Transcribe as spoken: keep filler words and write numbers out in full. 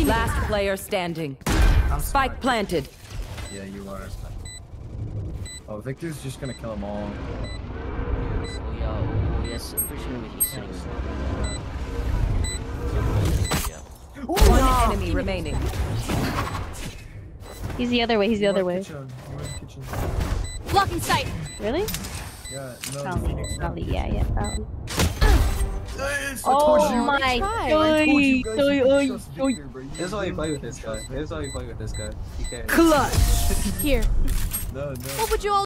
remaining. Last player standing. Spike planted. Yeah, you are. Oh, Victor's just gonna kill them all. Oh yeah, oh yes, I'm pretty sure he's saying yeah. One enemy remaining. He's the other way. He's the You other went way. kitchen. You went kitchen. Blocking sight. Really? Yeah, no. Probably. Phoenix Probably. went Yeah. kitchen. Yeah. Probably. Yes, I Oh told you. my I god. told you guys Oi, you oi, can trust oi. Victor, bro. You This is why you play with can this guy. trust This is why you play with this guy. You can't. Clutch. Here. No, no. What would you all